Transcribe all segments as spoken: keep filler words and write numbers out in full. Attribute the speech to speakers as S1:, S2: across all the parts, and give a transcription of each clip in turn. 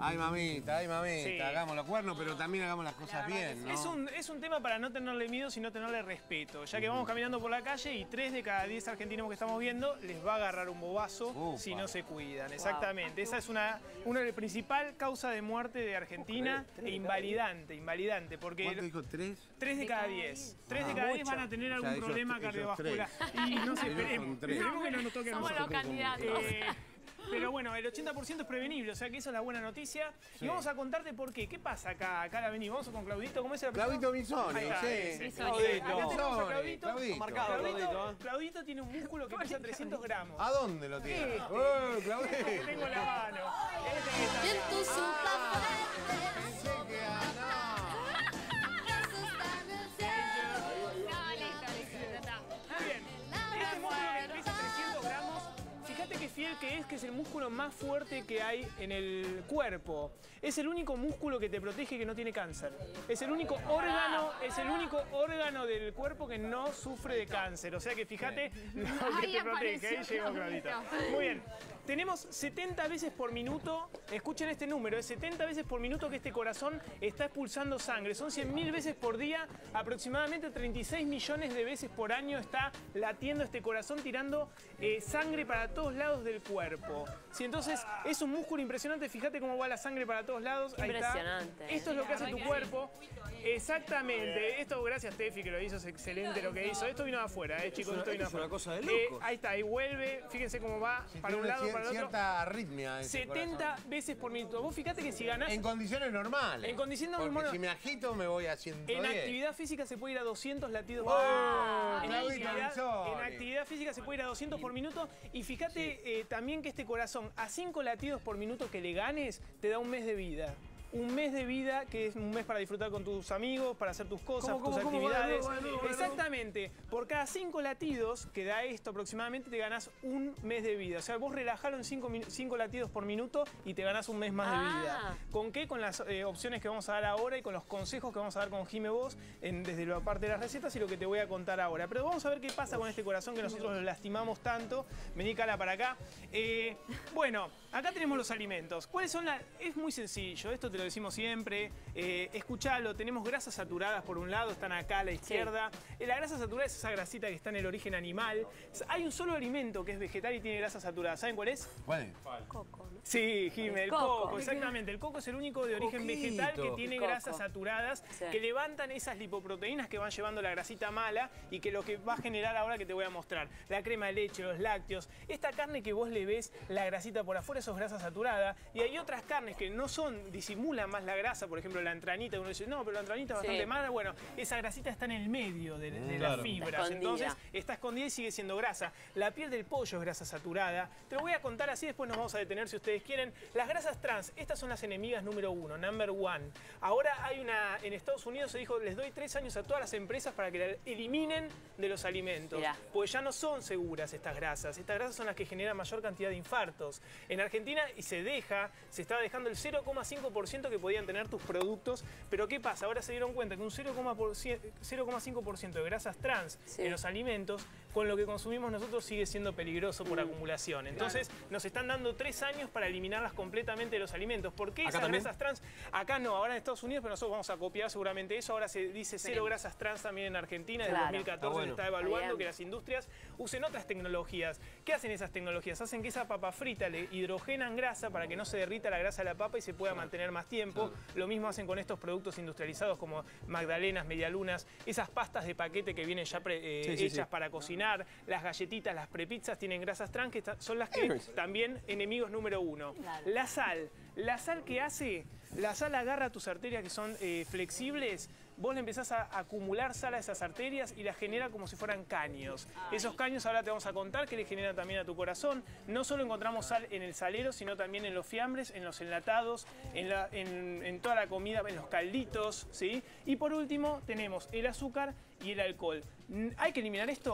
S1: Ay, mamita, ay, mamita,
S2: Sí.
S1: hagamos los cuernos, pero también hagamos las cosas bien, ¿no?
S2: Es un, es un tema para no tenerle miedo, sino tenerle respeto. Ya que vamos caminando por la calle y tres de cada diez argentinos que estamos viendo les va a agarrar un bobazo
S1: Upa.
S2: si no se cuidan. Exactamente. Esa es una, una de las principales causas de muerte de Argentina e invalidante, invalidante. Porque
S1: ¿Cuánto dijo? ¿Tres?
S2: tres de cada diez. tres de
S1: Ah,
S2: cada diez
S3: mucho.
S2: van a tener
S1: O sea,
S2: algún
S1: ellos-
S2: problema
S1: ellos
S2: cardiovascular.
S1: tres.
S2: Y no se
S1: Ellos
S2: esperemos.
S1: son tres.
S2: Esperemos que no nos toque a
S3: Somos
S2: nosotros.
S3: los candidatos.
S2: Eh, Pero bueno, el ochenta por ciento es prevenible, o sea que esa es la buena noticia.
S1: Sí.
S2: Y vamos a contarte por qué. ¿Qué pasa acá? Acá la venimos, vamos con Claudito. ¿Cómo es el
S1: Claudito
S2: apellido?
S1: Misoni,
S2: Ahí está,
S1: sí.
S2: ese.
S3: Misoni.
S2: Acá tenemos a
S1: Misoni,
S2: Claudito.
S1: Claudito.
S4: Marcado,
S2: Claudito,
S4: Claudito, ¿eh?
S2: Claudito tiene un músculo que pesa trescientos gramos.
S1: ¿A dónde lo tiene?
S2: Este.
S1: ¡Oh, Claudito!
S2: Tengo la mano. Este que está acá.
S5: Viento sopla fuerte,
S1: Pensé que ganaba.
S5: eso está en el cielo.
S3: No, listo, listo, ya está.
S2: Muy bien. Este músculo que pesa trescientos gramos, fíjate qué fiel que es, que es el músculo más fuerte que hay en el cuerpo. Es el único músculo que te protege y que no tiene cáncer. Es el único órgano, es el único órgano del cuerpo que no sufre de cáncer. O sea que fíjate lo que
S3: Ahí
S2: te protege.
S3: apareció
S2: Ahí llegó Claudito.
S3: Claudito.
S2: Muy bien. Tenemos setenta veces por minuto, escuchen este número, es setenta veces por minuto que este corazón está expulsando sangre. Son cien mil veces por día, aproximadamente treinta y seis millones de veces por año está latiendo este corazón, tirando eh, sangre para todos lados del cuerpo. Sí, entonces es un músculo impresionante, fíjate cómo va la sangre para todos lados. Ahí está.
S3: Impresionante.
S2: Esto es lo que hace tu cuerpo. Exactamente. Esto, gracias Tefi, que lo hizo, es excelente lo que hizo. Esto vino de afuera, eh, chicos,
S4: una-
S2: esto vino de
S4: esto es
S2: afuera.
S4: una cosa de
S2: Eh,
S4: locos.
S2: ahí está, ahí vuelve, fíjense cómo va para un
S1: Tiene
S2: lado,
S1: cier-
S2: para el otro.
S1: cierta arritmia ese
S2: setenta
S1: corazón.
S2: veces por minuto. Vos fíjate que si ganás
S1: En condiciones normales.
S2: En condiciones
S1: Porque
S2: normales.
S1: si me agito me voy a ciento
S2: en
S1: diez.
S2: actividad física se puede ir a doscientos latidos
S1: ¡Oh!
S2: por minuto. En
S1: Claudito
S2: actividad,
S1: Misoni.
S2: en actividad física se puede ir a doscientos por minuto. Y fíjate eh, también que este corazón, a cinco latidos por minuto que le ganes, te da un mes de vida. Un mes de vida, que es un mes para disfrutar con tus amigos, para hacer tus cosas,
S4: ¿Cómo, cómo,
S2: tus
S4: cómo?
S2: actividades.
S4: Va de nuevo, va de nuevo, va de nuevo.
S2: Exactamente. Por cada cinco latidos que da esto aproximadamente, te ganás un mes de vida. O sea, vos relajalo en cinco latidos por minuto y te ganás un mes más de
S3: Ah.
S2: vida. ¿Con qué? Con las eh, opciones que vamos a dar ahora y con los consejos que vamos a dar con Jime Vos en, desde la parte de las recetas y lo que te voy a contar ahora. Pero vamos a ver qué pasa con este corazón que nosotros lo lastimamos tanto. Vení, Cala, para acá. Eh, bueno, acá tenemos los alimentos. ¿Cuáles son las...? Es muy sencillo, esto te lo decimos siempre. Eh, escuchalo, tenemos grasas saturadas por un lado, están acá a la izquierda. Eh, La grasa saturada es esa grasita que está en el origen animal. Hay un solo alimento que es vegetal y tiene grasa saturada. ¿Saben cuál es?
S1: ¿Cuál es?
S3: Coco, ¿no?
S2: Sí, Jimé, el
S3: Coco.
S2: coco. exactamente. El coco es el único de origen
S4: Coquito.
S2: vegetal que tiene
S3: Coco.
S2: grasas saturadas
S3: Sí.
S2: que levantan esas lipoproteínas que van llevando la grasita mala y que lo que va a generar ahora que te voy a mostrar. La crema de leche, los lácteos. Esta carne que vos le ves la grasita por afuera, eso es grasa saturada. Y hay otras carnes que no son, disimulan más la grasa, por ejemplo la entranita, uno dice, no, pero la entranita es
S3: Sí.
S2: bastante mala. Bueno, esa grasita está en el medio de, de
S4: Claro.
S2: las fibras.
S3: Está escondida.
S2: Entonces, está escondida y sigue siendo grasa. La piel del pollo es grasa saturada. Te lo voy a contar así, después nos vamos a detener si ustedes quieren. Las grasas trans, estas son las enemigas número uno, number one. Ahora hay una, en Estados Unidos se dijo, les doy tres años a todas las empresas para que la eliminen de los alimentos.
S3: Mirá.
S2: Pues ya no son seguras estas grasas. Estas grasas son las que generan mayor cantidad de infartos. En Argentina, y se deja, se estaba dejando el cero coma cinco por ciento que podían tener tus productos. Pero ¿qué pasa? Ahora se dieron cuenta que un cero coma cinco por ciento de grasas trans
S3: Sí.
S2: en los alimentos, con lo que consumimos nosotros, sigue siendo peligroso por acumulación. Entonces, nos están dando tres años para eliminarlas completamente de los alimentos. ¿Por qué
S4: ¿Acá
S2: esas
S4: también?
S2: grasas trans? Acá no, ahora en Estados Unidos, pero nosotros vamos a copiar seguramente eso. Ahora se dice cero grasas trans también en Argentina. Desde
S3: Claro.
S2: dos mil catorce
S4: Está bueno.
S2: se está evaluando
S3: Bien.
S2: que las industrias usen otras tecnologías. ¿Qué hacen esas tecnologías? Hacen que esa papa frita le hidrogenan grasa para que no se derrita la grasa de la papa y se pueda mantener más tiempo. Lo mismo hacen con estos productos industrializados como magdalenas, medialunas, esas pastas de paquete que vienen ya pre- eh,
S4: Sí, sí,
S2: hechas
S4: sí.
S2: para cocinar, las galletitas, las prepizzas tienen grasas trans que son las que también enemigos número uno.
S3: Claro.
S2: La sal. La sal que hace, la sal agarra tus arterias que son eh, flexibles, vos le empezás a acumular sal a esas arterias y las genera como si fueran caños. Esos caños ahora te vamos a contar que le generan también a tu corazón. No solo encontramos sal en el salero, sino también en los fiambres, en los enlatados, en, la- en- en toda la comida, en los calditos, ¿sí? Y por último tenemos el azúcar y el alcohol. Mm, ¿Hay que eliminar esto?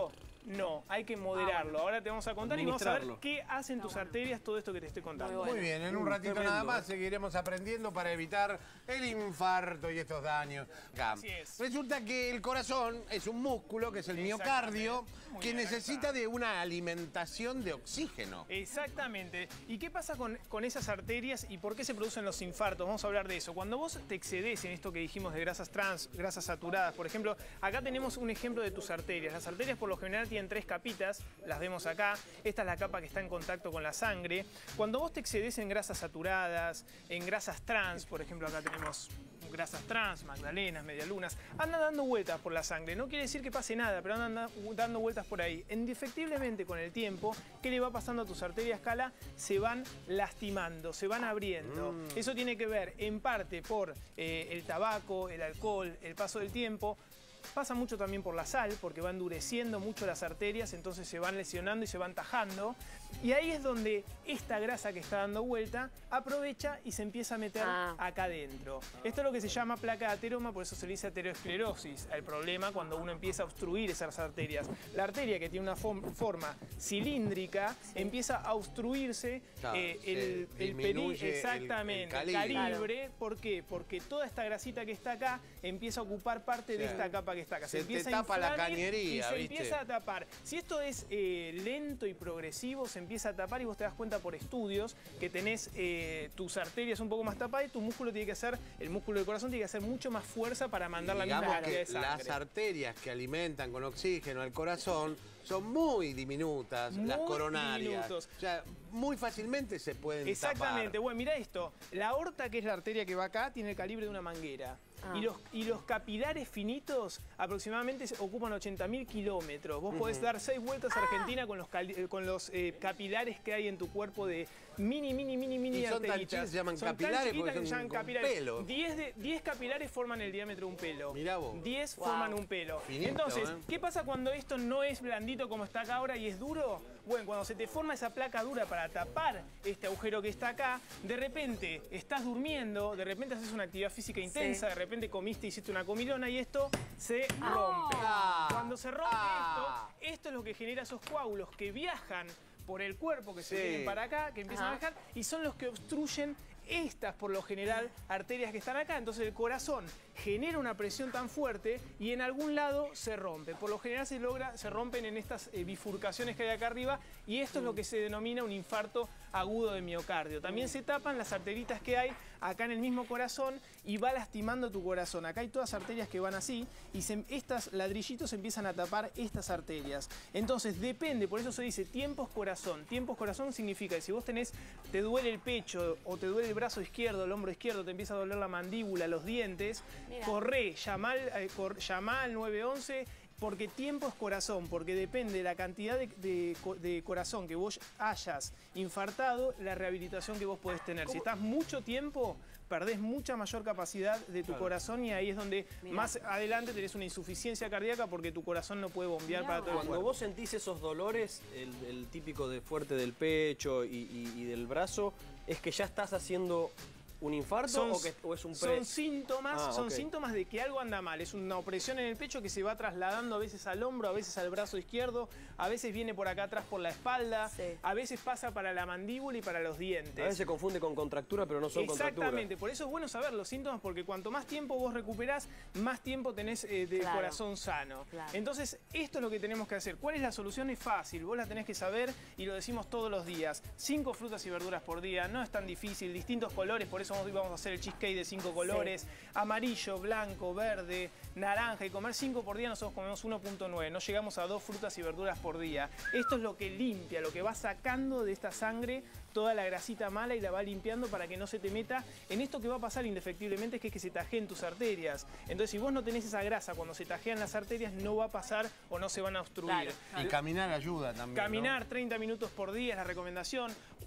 S2: No, hay que moderarlo. Ahora te vamos a contar y vamos a ver
S4: Administrarlo.
S2: qué hacen tus arterias todo esto que te estoy contando.
S3: Muy
S1: Muy bien, en un
S4: Uh,
S1: ratito
S4: tremendo,
S1: nada más
S4: eh.
S1: seguiremos aprendiendo para evitar el infarto y estos daños. Acá.
S2: Así es.
S1: Resulta que el corazón es un músculo, que es el miocardio,
S2: Muy
S1: que
S2: bien, acá
S1: necesita
S2: está.
S1: de una alimentación de oxígeno.
S2: Exactamente. ¿Y qué pasa con, con esas arterias y por qué se producen los infartos? Vamos a hablar de eso. Cuando vos te excedes en esto que dijimos de grasas trans, grasas saturadas, por ejemplo, acá tenemos un ejemplo de tus arterias. Las arterias por lo general tienen tres capitas, las vemos acá. Esta es la capa que está en contacto con la sangre. Cuando vos te excedes en grasas saturadas, en grasas trans, por ejemplo, acá tenemos grasas trans, magdalenas, medialunas, andan dando vueltas por la sangre. No quiere decir que pase nada, pero andan da- dando vueltas por ahí. Indefectiblemente con el tiempo, ¿qué le va pasando a tus arterias, Cala? Se van lastimando, se van abriendo.
S1: Mm.
S2: Eso tiene que ver en parte por eh, el tabaco, el alcohol, el paso del tiempo. Pasa mucho también por la sal, porque va endureciendo mucho las arterias, entonces se van lesionando y se van tajando. Y ahí es donde esta grasa que está dando vuelta aprovecha y se empieza a meter
S3: Ah.
S2: acá adentro. Esto es lo que se llama placa de ateroma, por eso se le dice aterosclerosis. El problema cuando uno empieza a obstruir esas arterias. La arteria que tiene una fom- forma cilíndrica empieza a obstruirse
S1: Claro,
S2: eh,
S1: se
S2: el, el peri-
S1: disminuye el-
S2: exactamente,
S1: el
S2: el
S1: calibre.
S2: calibre. ¿Por qué? Porque toda esta grasita que está acá empieza a ocupar parte de
S1: Sí.
S2: esta capa que está acá.
S1: Se te
S2: empieza a
S1: tapa la
S2: inflar
S1: cañería,
S2: y se
S1: ¿viste?
S2: empieza a tapar. Si esto es eh, lento y progresivo, se empieza a tapar y vos te das cuenta por estudios que tenés eh, tus arterias un poco más tapadas y tu músculo tiene que hacer, el músculo del corazón tiene que hacer mucho más fuerza para mandar la misma
S1: Digamos
S2: cantidad de
S1: que
S2: sangre.
S1: las arterias que alimentan con oxígeno al corazón son muy diminutas, las
S2: Muy
S1: coronarias.
S2: diminutos.
S1: O sea, muy fácilmente se pueden
S2: Exactamente.
S1: tapar.
S2: Bueno, mira esto. La aorta, que es la arteria que va acá, tiene el calibre de una manguera.
S3: Ah.
S2: Y, los, y los capilares finitos aproximadamente se- ocupan ochenta mil kilómetros. Vos podés dar seis vueltas a Argentina con los, cali- eh, con los eh, capilares que hay en tu cuerpo de mini, mini, mini, mini
S1: Y son tan
S2: arteritas.
S1: chiquitas, se llaman
S2: Son tan
S1: capilares
S2: chiquitas
S1: porque
S2: que se
S1: son
S2: llaman
S1: con
S2: capilares.
S1: pelo.
S2: diez, de, diez capilares forman el diámetro de un pelo.
S1: Mirá vos.
S2: diez
S3: Wow.
S2: forman un pelo.
S1: Finito,
S2: Entonces,
S1: ¿eh?
S2: ¿qué pasa cuando esto no es blandito como está acá ahora y es duro? Bueno, cuando se te forma esa placa dura para tapar este agujero que está acá, de repente estás durmiendo, de repente haces una actividad física intensa,
S3: Sí.
S2: de repente comiste, hiciste una comilona y esto se rompe.
S1: Ah.
S2: Cuando se rompe
S1: Ah.
S2: esto, esto es lo que genera esos coágulos que viajan por el cuerpo, que se
S1: Sí.
S2: vienen para acá, que empiezan
S3: Ajá.
S2: a viajar y son los que obstruyen estas, por lo general, arterias que están acá. Entonces el corazón genera una presión tan fuerte y en algún lado se rompe. Por lo general se logra, se rompen en estas eh, bifurcaciones que hay acá arriba y esto es lo que se denomina un infarto agudo de miocardio. También se tapan las arteritas que hay acá en el mismo corazón y va lastimando tu corazón. Acá hay todas arterias que van así y se, estas ladrillitos empiezan a tapar estas arterias. Entonces depende, por eso se dice tiempos corazón. Tiempos corazón significa que si vos tenés, te duele el pecho o te duele el brazo izquierdo, el hombro izquierdo, te empieza a doler la mandíbula, los dientes,
S3: Mira.
S2: corre, llamá, al- eh, cor- llamá al nueve once. Porque tiempo es corazón, porque depende de la cantidad de, de co- de corazón que vos hayas infartado, la rehabilitación que vos podés tener. Si estás mucho tiempo, perdés mucha mayor capacidad de tu corazón y ahí es donde
S3: Mirá.
S2: más adelante tenés una insuficiencia cardíaca porque tu corazón no puede bombear
S3: Mirá
S2: para todo el
S4: Cuando
S2: cuerpo.
S4: vos sentís esos dolores, el, el típico de fuerte del pecho y, y- y del brazo, ¿es que ya estás haciendo un infarto
S2: Son,
S4: o, que, o es un pre?
S2: son síntomas,
S4: Ah,
S2: son
S4: ok.
S2: síntomas de que algo anda mal. Es una opresión en el pecho que se va trasladando a veces al hombro, a veces al brazo izquierdo, a veces viene por acá atrás por la espalda,
S3: Sí.
S2: a veces pasa para la mandíbula y para los dientes.
S4: A veces se confunde con contractura, pero no son contracturas.
S2: Exactamente, por eso es bueno saber los síntomas, porque cuanto más tiempo vos recuperás, más tiempo tenés eh, de
S3: Claro.
S2: corazón sano.
S3: Claro.
S2: Entonces, esto es lo que tenemos que hacer. ¿Cuál es la solución? Es fácil, vos la tenés que saber y lo decimos todos los días. Cinco frutas y verduras por día, no es tan difícil, distintos colores, por eso hoy vamos a hacer el cheesecake de cinco colores, amarillo, blanco, verde, naranja, y comer cinco por día nosotros comemos uno punto nueve, no llegamos a dos frutas y verduras por día. Esto es lo que limpia, lo que va sacando de esta sangre toda la grasita mala y la va limpiando para que no se te meta en esto que va a pasar indefectiblemente, es que, es que se tajeen tus arterias. Entonces, si vos no tenés esa grasa, cuando se tajean las arterias no va a pasar o no se van a obstruir.
S3: Claro.
S1: Y caminar ayuda también, ¿no?
S2: Caminar treinta minutos por día es la recomendación.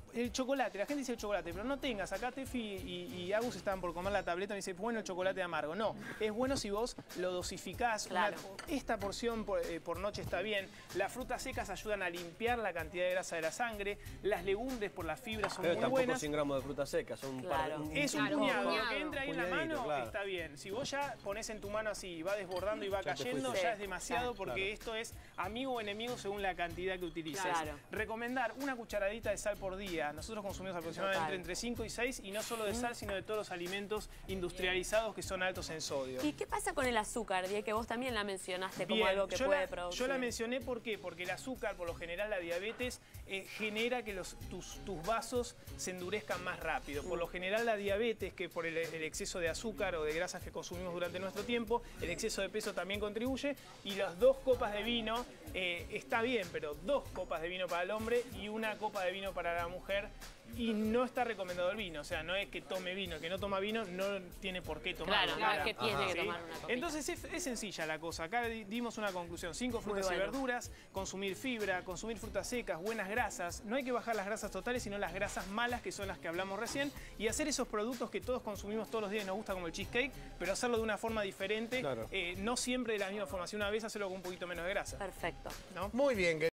S2: el chocolate, la gente dice el chocolate, pero no tengas, acá Tefi y, y Agus estaban por comer la tableta y me dice, bueno, el chocolate amargo. No, es bueno si vos lo dosificás.
S6: Claro.
S2: Una, esta porción por, eh, por noche está bien. Las frutas secas ayudan a limpiar la cantidad de grasa de la sangre. Las legumbres por las fibras son
S4: Pero
S2: muy
S4: tampoco
S2: buenas.
S4: cien gramos de fruta seca, son un
S6: Claro.
S4: par, un,
S2: Es un
S3: Claro,
S2: puñado,
S3: puñado.
S2: lo que entra ahí en la
S1: Puñadito,
S2: mano
S1: claro.
S2: está bien. Si vos ya pones en tu mano así y va desbordando y va
S4: Ya te
S2: cayendo,
S4: fuiste.
S2: ya
S6: Sí,
S2: es demasiado
S6: claro.
S2: porque
S4: Claro.
S2: esto es amigo o enemigo según la cantidad que utilices.
S6: Claro.
S2: Recomendar una cucharadita de sal por día. Nosotros consumimos aproximadamente
S6: Total.
S2: entre cinco y seis y no solo de sal, sino de todos los alimentos industrializados que son altos en sodio.
S6: ¿Y qué pasa con el azúcar, Die? Que vos también la mencionaste como
S2: Bien,
S6: algo que
S2: yo
S6: puede
S2: la,
S6: producir.
S2: Yo la mencioné ¿por qué? Porque el azúcar, por lo general la diabetes, eh, genera que los, tus, tus vasos se endurezcan más rápido. Por lo general la diabetes, que por el, el exceso de azúcar o de grasas que consumimos durante nuestro tiempo, el exceso de peso también contribuye. Y las dos copas de vino, eh, está bien, pero dos copas de vino para el hombre y una copa de vino para la mujer. Y no está recomendado el vino, o sea, no es que tome vino, el que no toma vino no tiene por qué tomarlo.
S6: Claro, no es que tiene que
S2: ¿sí?
S6: tomar una copita.
S2: Entonces es, es sencilla la cosa, acá di- dimos una conclusión, cinco frutas
S6: bueno.
S2: y verduras, consumir fibra, consumir frutas secas, buenas grasas, no hay que bajar las grasas totales, sino las grasas malas, que son las que hablamos recién, y hacer esos productos que todos consumimos todos los días y nos gusta, como el cheesecake, pero hacerlo de una forma diferente,
S4: Claro.
S2: eh, no siempre de la misma forma, si una vez hacerlo con un poquito menos de grasa,
S6: Perfecto.
S2: ¿no?
S1: Muy bien.